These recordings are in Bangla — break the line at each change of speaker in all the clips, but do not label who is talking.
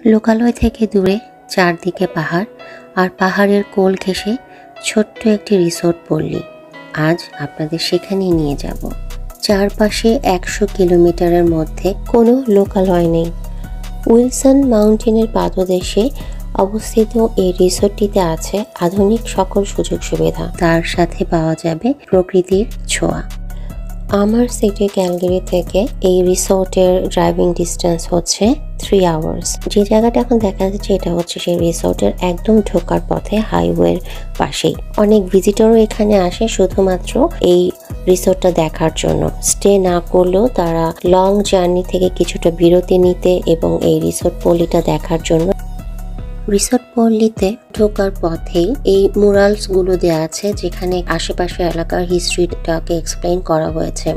লোকালয় থেকে দূরে চারদিকে পাহাড় আর পাহাড়ের কোল ঘেঁষে ছোট্ট একটি রিসোর্ট পল্লী। আজ আপনাদের সেখানেই নিয়ে যাব। চারপাশে 100 কিলোমিটারের মধ্যে কোনো লোকালয় নেই। উইলসন মাউন্টেনের পাদদেশে অবস্থিত এই রিসোর্টটিতে আছে আধুনিক সকল সুযোগ সুবিধা, তার সাথে পাওয়া যাবে প্রকৃতির ছোঁয়া। আমার সিটি ক্যালগারি থেকে এই রিসোর্টের ড্রাইভিং ডিস্টেন্স হচ্ছে 3 আওয়ার্স। যে জায়গাটা এখন দেখা যাচ্ছে এটা হচ্ছে সেই রিসোর্টের একদম ঢোকার পথে, হাইওয়ের পাশেই। অনেক ভিজিটরও এখানে আসে শুধুমাত্র এই রিসোর্টটা দেখার জন্য। স্টে না করলেও তারা লং জার্নি থেকে কিছুটা বিরতি নিতে এবং এই রিসোর্ট পল্লীটা দেখার জন্য। রিসোর্ট পল্লীতে ঢোকার পথেই এই মুরালস গুলো দেওয়া আছে, যেখানে আশেপাশে এলাকার হিস্ট্রিটাকে এক্সপ্লেইন করা হয়েছে।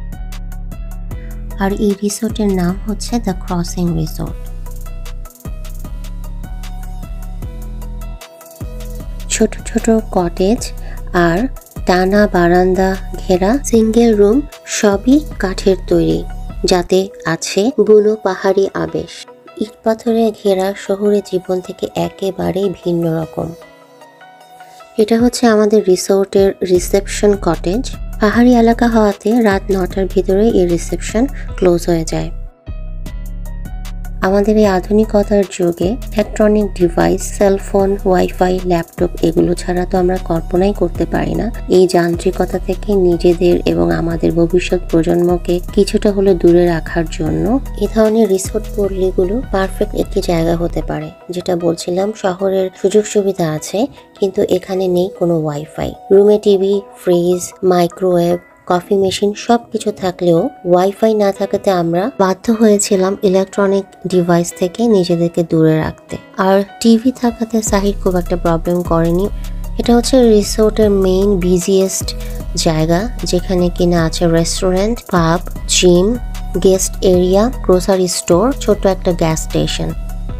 আর এই রিসোর্টের নাম হচ্ছে দ্য ক্রসিং রিসোর্ট। ছোট ছোট কটেজ আর টানা বারান্দা ঘেরা সিঙ্গেল রুম, সবই কাঠের তৈরি, যাতে আছে বুনো পাহাড়ি আবেশ। ইট পাথরে ঘেরা শহুরে জীবন থেকে একেবারেই ভিন্ন রকম। এটা হচ্ছে আমাদের রিসোর্টের রিসেপশন কটেজ। পাহাড়ি এলাকা হওয়াতে রাত 9টার ভিতরে এই রিসেপশন ক্লোজ হয়ে যায়। আমাদের এই আধুনিকতার যুগে electronic device, cellphone, wifi, laptop এগুলো ছাড়া তো আমরা কল্পনাই করতে পারি না। এই যান্ত্রিকতা থেকে নিজেদের এবং আমাদের ভবিষ্যৎ প্রজন্মকে কিছুটা হলে দূরে রাখার জন্য এই ধরনের রিসোর্ট পল্লীগুলো পারফেক্ট একটি জায়গা হতে পারে। যেটা বলছিলাম, শহরের সুযোগ সুবিধা আছে কিন্তু এখানে নেই কোনো ওয়াইফাই। রুমে TV, fridge, microwave, coffee machine সবকিছু থাকলেও ওয়াইফাই না থাকাতে আমরা বাধ্য হয়েছিলাম ইলেকট্রনিক ডিভাইস থেকে নিজেদেরকে দূরে রাখতে। আর টিভি থাকাতে সাহির খুব একটা প্রবলেম করেনি। এটা হচ্ছে রিসোর্টের মেইন বিজিয়েস্ট জায়গা, যেখানে কিনা আছে restaurant, pub, gym, guest area, grocery store, ছোট একটা গ্যাস স্টেশন।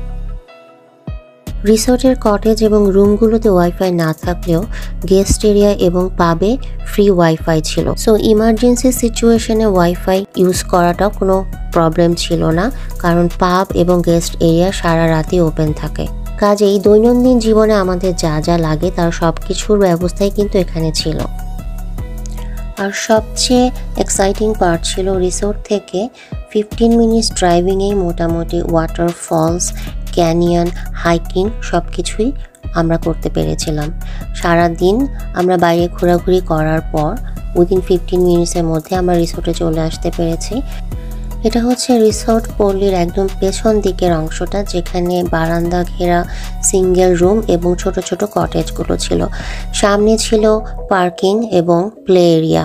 রিসোর্টের কটেজ এবং রুমগুলোতে ওয়াইফাই না থাকলেও গেস্ট এরিয়া এবং পাবে ফ্রি ওয়াইফাই ছিল। সো ইমার্জেন্সি সিচুয়েশনে ওয়াইফাই ইউজ করাটাও কোনো প্রবলেম ছিল না, কারণ পাব এবং গেস্ট এরিয়া সারা রাতই ওপেন থাকে। কাজেই দৈনন্দিন জীবনে আমাদের যা যা লাগে তার সব কিছুর ব্যবস্থাই কিন্তু এখানে ছিল। আর সবচেয়ে এক্সাইটিং পার্ট ছিল রিসোর্ট থেকে 15 মিনিটস ড্রাইভিংয়েই মোটামুটি ওয়াটারফলস, ক্যানিয়ন, হাইকিং সব কিছুই আমরা করতে পেরেছিলাম। সারাদিন আমরা বাইরে ঘোরাঘুরি করার পর উইদিন 15 মিনিটসের মধ্যে আমরা রিসোর্টে চলে আসতে পেরেছি। এটা হচ্ছে রিসোর্ট পল্লীর একদম পেছন দিকের অংশটা, যেখানে বারান্দা ঘেরা সিঙ্গেল রুম এবং ছোট ছোট কটেজগুলো ছিল। সামনে ছিল পার্কিং এবং প্লে এরিয়া।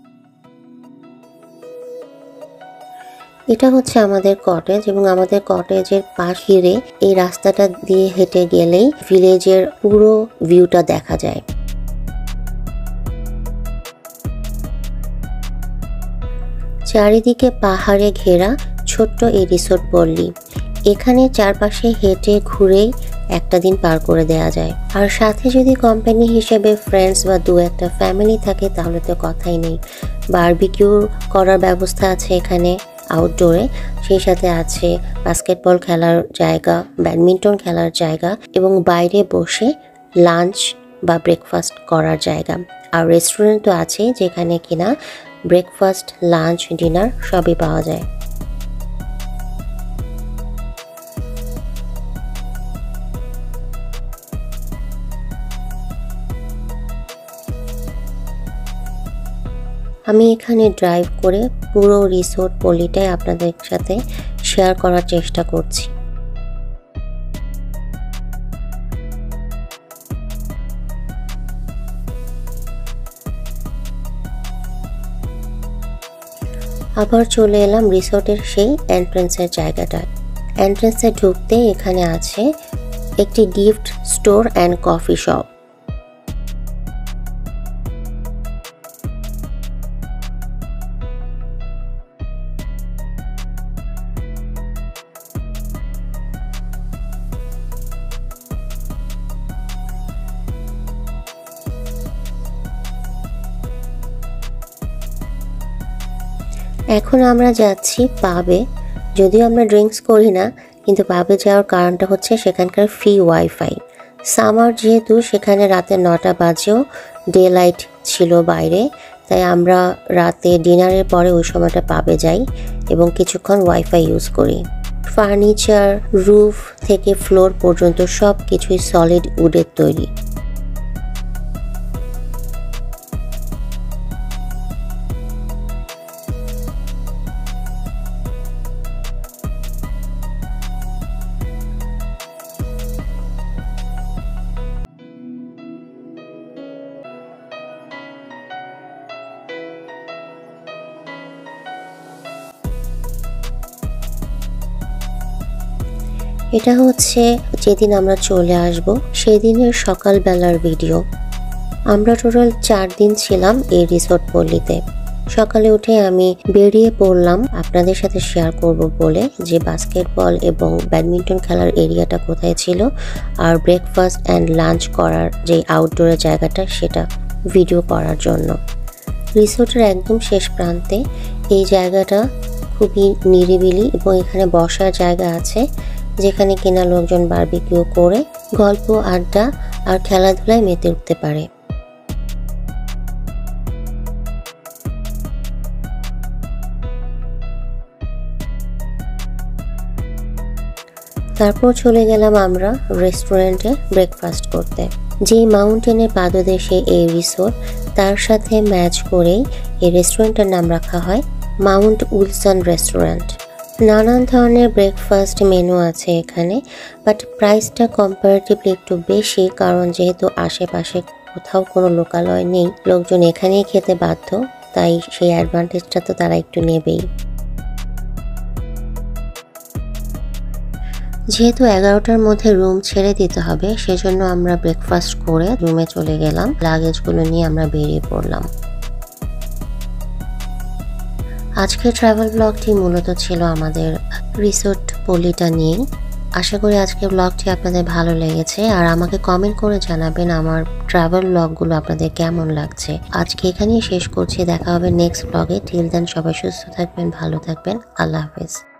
এটা হচ্ছে আমাদের কটেজ এবং আমাদের কটেজের পাশে এই রাস্তাটা দিয়ে হেঁটে গেলেই ভিলেজের পুরো ভিউটা দেখা যায়। চারিদিকে পাহাড়ে ঘেরা ছোট্ট এই রিসোর্ট পল্লী। এখানে চারপাশে হেঁটে ঘুরেই একটা দিন পার করে দেওয়া যায়। আর সাথে যদি কোম্পানি হিসেবে ফ্রেন্ডস বা দু একটা ফ্যামিলি থাকে তাহলে তো কথাই নেই। বারবিকিউ করার ব্যবস্থা আছে এখানে আউটডোরে, সেই সাথে আছে বাস্কেটবল খেলার জায়গা, ব্যাডমিন্টন খেলার জায়গা এবং বাইরে বসে লাঞ্চ বা ব্রেকফাস্ট করার জায়গা। আর রেস্টুরেন্ট তো আছে, যেখানে কিনা ব্রেকফাস্ট, লাঞ্চ, ডিনার সবই পাওয়া যায়। আমি এখানে ড্রাইভ করে পুরো রিসোর্ট পল্লীটাই আপনাদের সাথে শেয়ার করার চেষ্টা করছি। আবার চলে এলাম রিসোর্টের সেই এন্ট্রেন্সের জায়গাটায়। এন্ট্রেন্সে ঢুকতে এখানে আছে একটি gift store and coffee shop. এখন আমরা যাচ্ছি পাবে। যদিও আমরা ড্রিঙ্কস করি না, কিন্তু পাবে যাওয়ার কারণটা হচ্ছে সেখানকার ফ্রি ওয়াইফাই। সামার যেহেতু সেখানে রাতে 9টা বাজেও ডে লাইট ছিল বাইরে, তাই আমরা রাতে ডিনারের পরে ওই সময়টা পাবে যাই এবং কিছুক্ষণ ওয়াইফাই ইউজ করি। ফার্নিচার, রুফ থেকে ফ্লোর পর্যন্ত সব কিছুই সলিড উডের তৈরি। এটা হচ্ছে যেদিন আমরা চলে আসব সেদিনের সকালবেলার ভিডিও। আমরা টোটাল 4 দিন ছিলাম এই রিসোর্ট পল্লীতে। সকালে উঠে আমি বেরিয়ে পড়লাম আপনাদের সাথে শেয়ার করব বলে যে বাস্কেটবল এবং ব্যাডমিন্টন খেলার এরিয়াটা কোথায় ছিল, আর ব্রেকফাস্ট অ্যান্ড লাঞ্চ করার যে আউটডোরের জায়গাটা সেটা ভিডিও করার জন্য। রিসোর্টের একদম শেষ প্রান্তে এই জায়গাটা খুবই নিরিবিলি এবং এখানে বসার জায়গা আছে যেখানে কিনা লোকজন বারবিকিউ করে গল্প, আড্ডা আর খেলাধুলায় মেতে উঠতে পারে। তারপর চলে গেলাম আমরা রেস্টুরেন্টে ব্রেকফাস্ট করতে। যেই মাউন্টেনের পাদদেশে এই রিসোর্ট, তার সাথে ম্যাচ করেই এই রেস্টুরেন্টের নাম রাখা হয় মাউন্ট উইলসন রেস্টুরেন্ট। নানান ধরনের ব্রেকফাস্ট মেনু আছে এখানে, বাট প্রাইসটা কম্পারেটিভলি একটু বেশি, কারণ যেহেতু আশেপাশে কোথাও কোনো লোকালয় নেই, লোকজন এখানেই খেতে বাধ্য, তাই সেই অ্যাডভান্টেজটা তো তারা একটু নেবেই। যেহেতু 11টার মধ্যে রুম ছেড়ে দিতে হবে, সেজন্য আমরা ব্রেকফাস্ট করে রুমে চলে গেলাম। লাগেজগুলো নিয়ে আমরা বেরিয়ে পড়লাম। আজকের ট্রাভেল ব্লগটি মূলত ছিল আমাদের রিসোর্ট পল্লীটা নিয়ে। আশা করি আজকের ব্লগটি আপনাদের ভালো লেগেছে, আর আমাকে কমেন্ট করে জানাবেন আমার ট্রাভেল ব্লগগুলো আপনাদের কেমন লাগছে। আজকে এখানেই শেষ করছি, দেখা হবে নেক্সট ব্লগে। টিল দেন সবাই সুস্থ থাকবেন, ভালো থাকবেন, আল্লাহ হাফেজ।